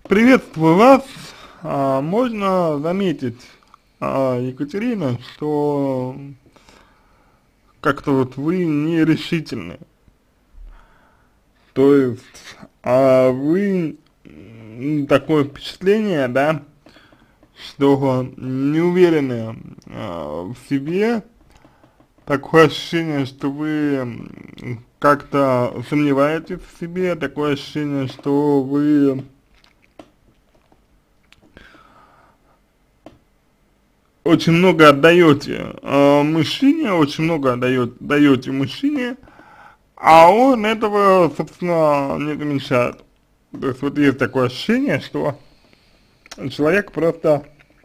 Приветствую вас. Можно заметить, Екатерина, что как-то вот вы нерешительны. То есть, вы такое впечатление, да, что не уверены в себе, такое ощущение, что вы как-то сомневаетесь в себе, такое ощущение, что вы очень много отдаете мужчине, очень много даете мужчине, а он этого, собственно, не замечает. То есть вот есть такое ощущение, что человек просто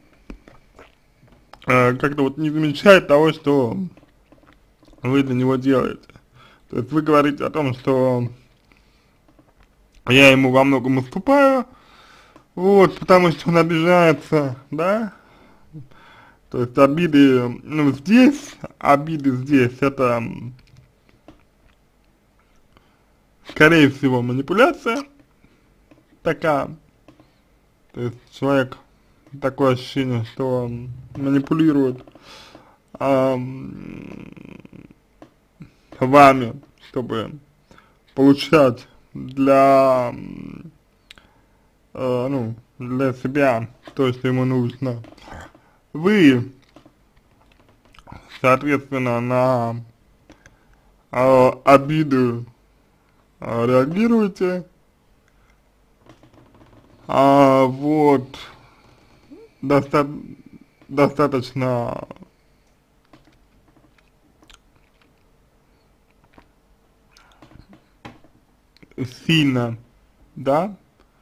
как-то вот не замечает того, что вы для него делаете. То есть вы говорите о том, что я ему во многом уступаю, вот, потому что он обижается, да, то есть обиды, ну, здесь, обиды здесь, это, скорее всего, манипуляция такая, то есть человек, такое ощущение, что он манипулирует вами, чтобы получать для, ну, для себя то, что ему нужно. Вы, соответственно, на обиду реагируете, вот, доста достаточно сильно, да,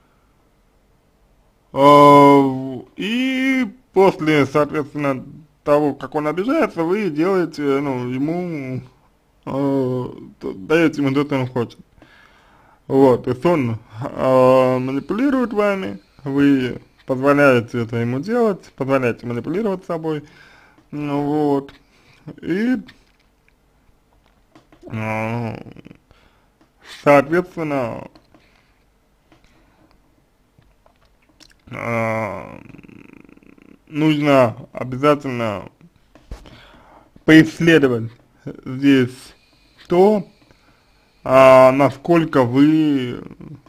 и после, соответственно, того, как он обижается, вы делаете, ну, ему, даете ему то, что он хочет. Вот, то есть он манипулирует вами, вы позволяете это ему делать, позволяете манипулировать собой, ну, вот, и, э, соответственно, э, нужно обязательно поисследовать здесь то, насколько вы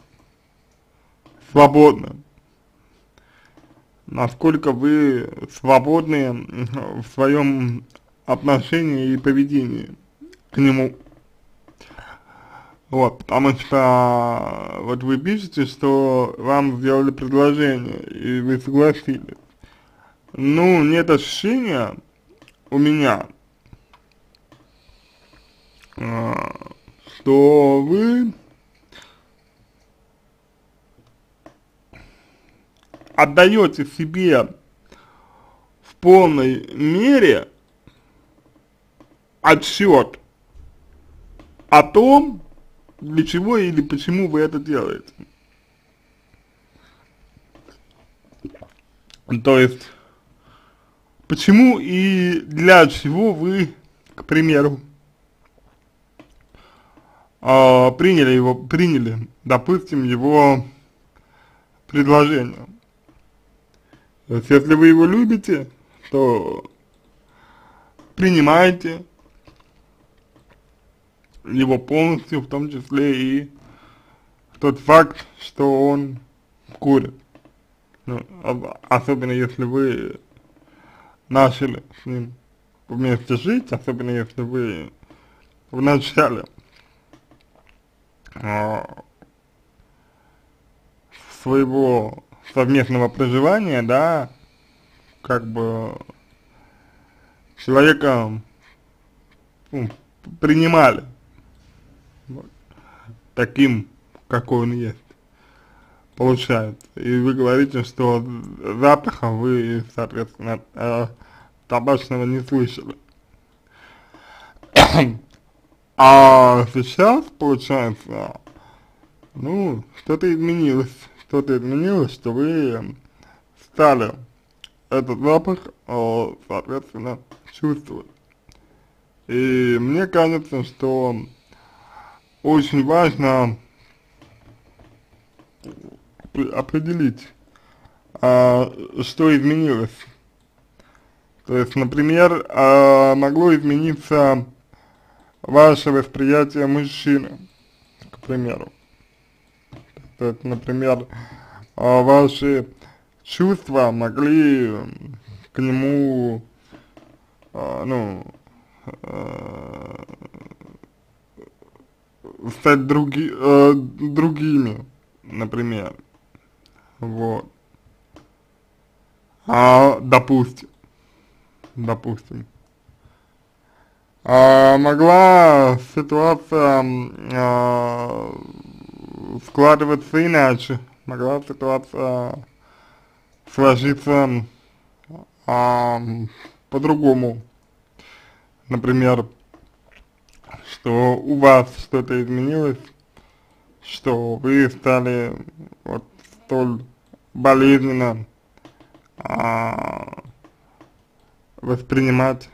свободны, насколько вы свободны в своем отношении и поведении к нему. Вот, потому что вот вы пишете, что вам сделали предложение, и вы согласились. Ну, нет ощущения у меня, что вы отдаете себе в полной мере отсчет о том, для чего или почему вы это делаете. То есть, почему и для чего вы, к примеру, приняли, допустим, его предложение. То есть, если вы его любите, то принимайте его полностью, в том числе и тот факт, что он курит. Ну, особенно если вы начали с ним вместе жить, особенно если вы в начале своего совместного проживания, да, как бы человека, ну, принимали вот, таким, какой он есть, получается. И вы говорите, что запаха вы, соответственно, табачного не слышали. А сейчас, получается, ну, что-то изменилось, что вы стали этот запах, соответственно, чувствовать. И мне кажется, что очень важно определить, что изменилось. То есть, например, могло измениться ваше восприятие мужчины, к примеру. То есть, например, ваши чувства могли к нему, ну, стать другими, например, вот, допустим, могла ситуация складываться иначе, могла ситуация сложиться по-другому, например, что у вас что-то изменилось, что вы стали вот столь болезненно воспринимать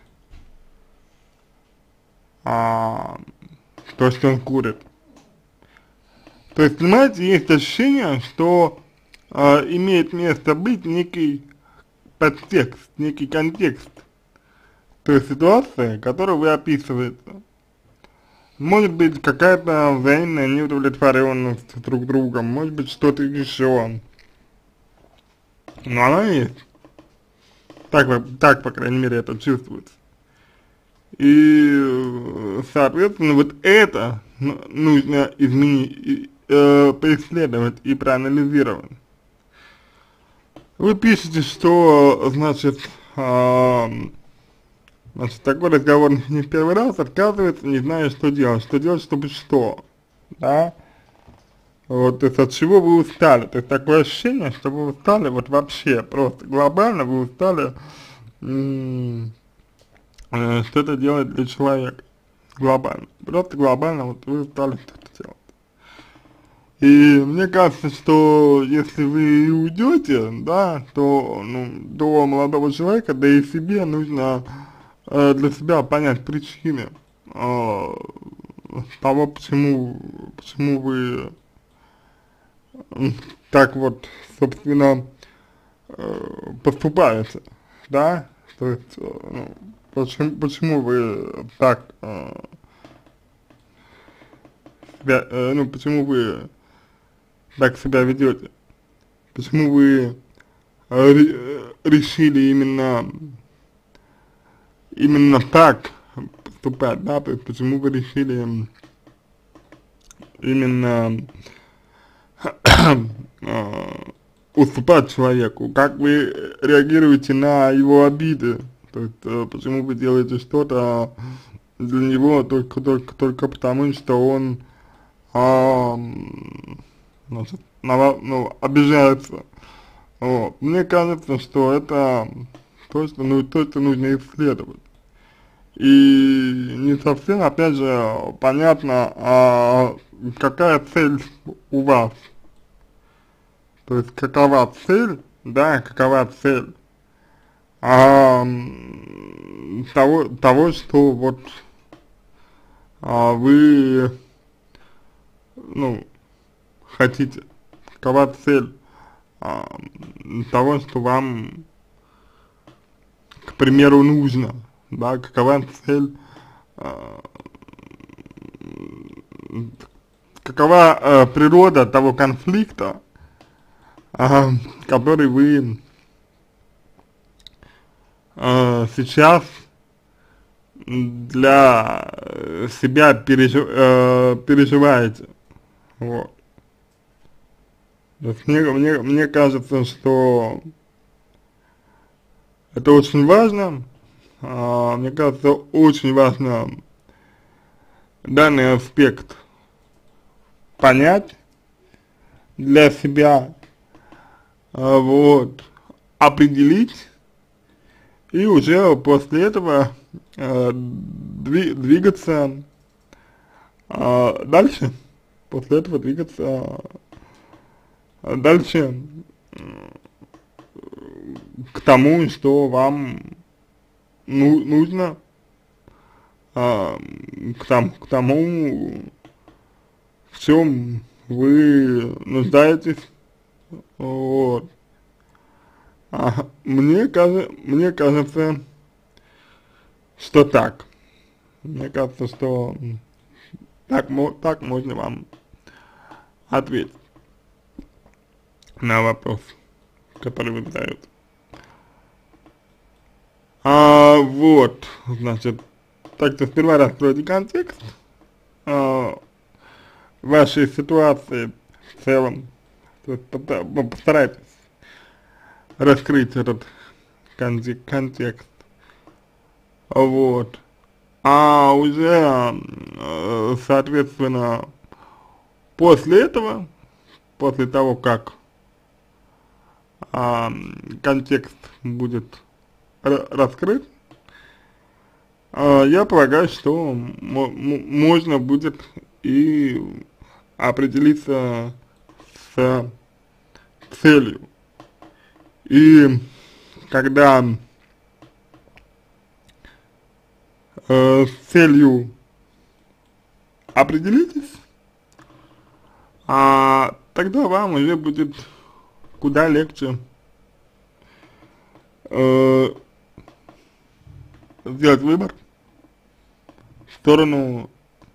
то, что он курит. То есть, понимаете, есть ощущение, что имеет место быть некий подтекст, некий контекст той ситуации, которую вы описываете. Может быть, какая-то взаимная неудовлетворенность друг другом, может быть, что-то еще. Но она есть. Так, по крайней мере, это чувствуется. И, соответственно, вот это нужно изменить, поисследовать и проанализировать. Вы пишете, что, значит, такой разговор не в первый раз, отказывается, не зная, что делать, чтобы что, да, вот, то есть от чего вы устали, то есть такое ощущение, что вы устали, вот вообще, просто глобально вы устали что-то делать для человека, глобально, просто глобально, вот вы устали что-то делать. И мне кажется, что если вы уйдете, да, то, ну, до молодого человека, да и себе нужно для себя понять причины того, почему вы так вот, собственно, поступаете, да, то есть, ну, почему вы так, ну, почему вы так себя ведете, почему вы решили именно так поступать, да, то есть почему вы решили именно уступать человеку, как вы реагируете на его обиды, то есть почему вы делаете что-то для него только потому, что он значит, ну, обижается. Вот. Мне кажется, что это то, что нужно исследовать. И не совсем, опять же, понятно, какая цель у вас. То есть, какова цель, да, какова цель того, что вот вы, ну, хотите, какова цель того, что вам, к примеру, нужно, да, какова цель, какова природа того конфликта, который вы сейчас для себя переживаете, вот. То есть мне кажется, что это очень важно, мне кажется, очень важно данный аспект понять для себя, вот, определить, и уже после этого двигаться дальше, после этого двигаться дальше к тому, что вам нужно, к тому, в чем вы нуждаетесь, Вот. Мне кажется, что так. Мне кажется, что так можно вам ответить на вопрос, который вы задаете. Вот, значит, так-то сперва раскройте контекст вашей ситуации в целом. То есть постарайтесь раскрыть этот контекст. Вот. А уже, соответственно, после этого, после того, как контекст будет раскрыт, я полагаю, что можно будет и определиться с целью. И когда с целью определитесь, тогда вам уже будет куда легче сделать выбор в сторону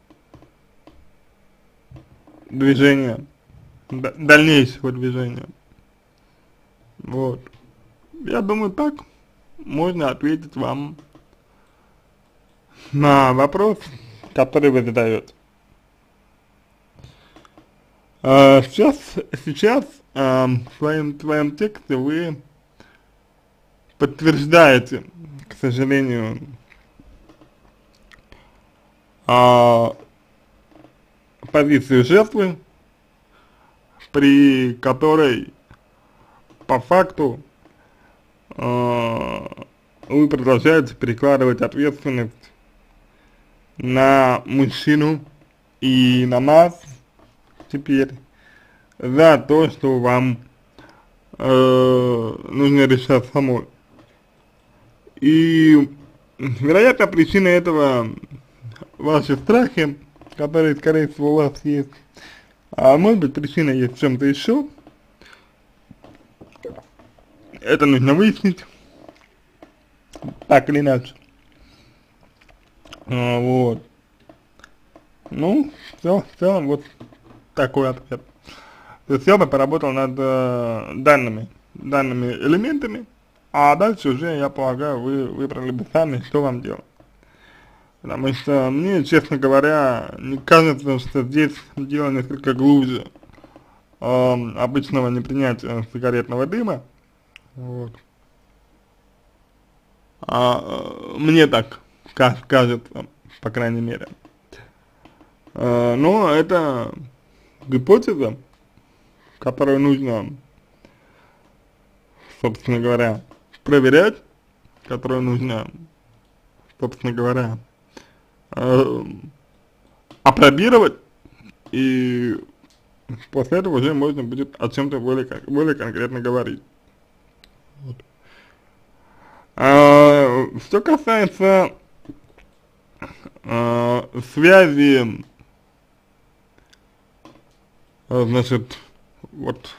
движения, дальнейшего движения. Вот. Я думаю, так можно ответить вам на вопрос, который вы задаете. Сейчас в своем тексте вы подтверждаете, к сожалению, позицию жертвы, при которой по факту вы продолжаете перекладывать ответственность на мужчину и на нас теперь за то, что вам нужно решать самой. И, вероятно, причина этого ваши страхи, которые, скорее всего, у вас есть. А может быть, причина есть в чем-то еще. Это нужно выяснить, так или иначе. Вот. Ну, в целом, вот такой ответ. То есть я бы поработал над данными элементами, а дальше уже, я полагаю, вы выбрали бы сами, что вам делать. Потому что мне, честно говоря, не кажется, что здесь дело несколько глубже обычного непринятия сигаретного дыма. Вот. Мне так кажется, по крайней мере. Но это гипотеза, которую нужно, собственно говоря, проверять, которую нужно, собственно говоря, опробировать, и после этого уже можно будет о чем-то более конкретно говорить. Вот. Что касается связи, значит, вот,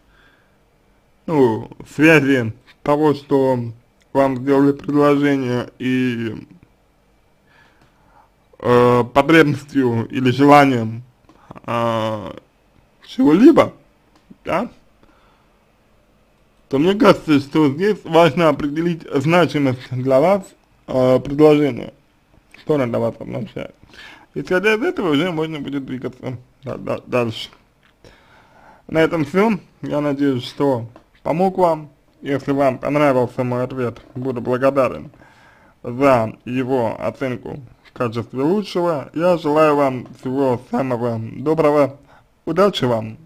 ну, связи того, что вам сделали предложение, и потребностью или желанием чего-либо, да, то мне кажется, что здесь важно определить значимость для вас предложения, что она для вас означает. Исходя из этого уже можно будет двигаться дальше. На этом все. Я надеюсь, что помог вам. Если вам понравился мой ответ, буду благодарен за его оценку в качестве лучшего. Я желаю вам всего самого доброго. Удачи вам!